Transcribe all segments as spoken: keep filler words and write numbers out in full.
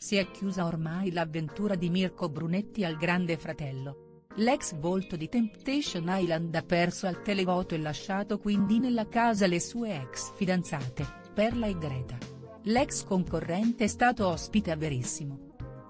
Si è chiusa ormai l'avventura di Mirko Brunetti al Grande Fratello. L'ex volto di Temptation Island ha perso al televoto e lasciato quindi nella casa le sue ex fidanzate, Perla e Greta. L'ex concorrente è stato ospite a Verissimo.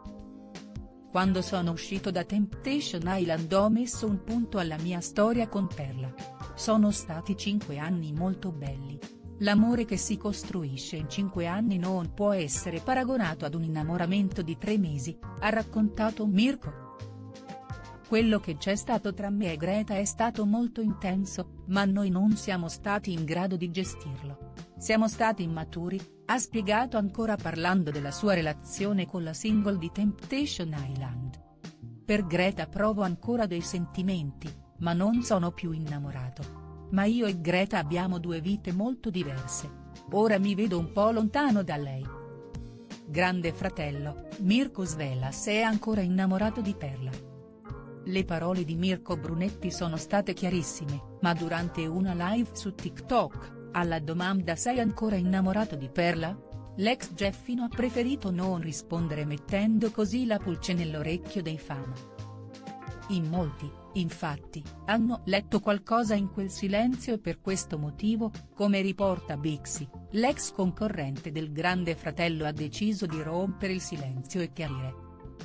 Quando sono uscito da Temptation Island ho messo un punto alla mia storia con Perla. Sono stati cinque anni molto belli. L'amore che si costruisce in cinque anni non può essere paragonato ad un innamoramento di tre mesi, ha raccontato Mirko. Quello che c'è stato tra me e Greta è stato molto intenso, ma noi non siamo stati in grado di gestirlo. Siamo stati immaturi, ha spiegato ancora parlando della sua relazione con la single di Temptation Island. Per Greta provo ancora dei sentimenti, ma non sono più innamorato. Ma io e Greta abbiamo due vite molto diverse. Ora mi vedo un po' lontano da lei. Grande Fratello, Mirko svela se è ancora innamorato di Perla. Le parole di Mirko Brunetti sono state chiarissime, ma durante una live su TikTok, alla domanda "sei ancora innamorato di Perla?", l'ex Geffino ha preferito non rispondere mettendo così la pulce nell'orecchio dei fan. In molti, infatti, hanno letto qualcosa in quel silenzio e per questo motivo, come riporta Bixi, l'ex concorrente del Grande Fratello ha deciso di rompere il silenzio e chiarire.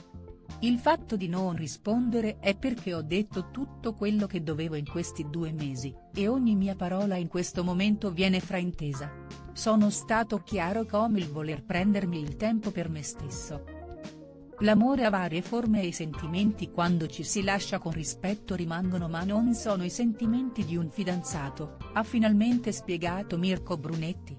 Il fatto di non rispondere è perché ho detto tutto quello che dovevo in questi due mesi, e ogni mia parola in questo momento viene fraintesa. Sono stato chiaro come il voler prendermi il tempo per me stesso. L'amore ha varie forme e i sentimenti quando ci si lascia con rispetto rimangono ma non sono i sentimenti di un fidanzato, ha finalmente spiegato Mirko Brunetti.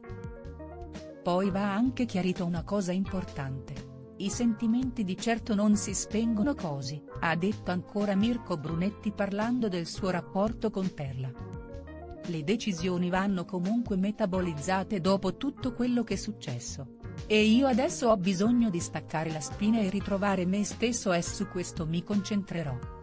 Poi va anche chiarito una cosa importante. I sentimenti di certo non si spengono così, ha detto ancora Mirko Brunetti parlando del suo rapporto con Perla. Le decisioni vanno comunque metabolizzate dopo tutto quello che è successo. E io adesso ho bisogno di staccare la spina e ritrovare me stesso e su questo mi concentrerò.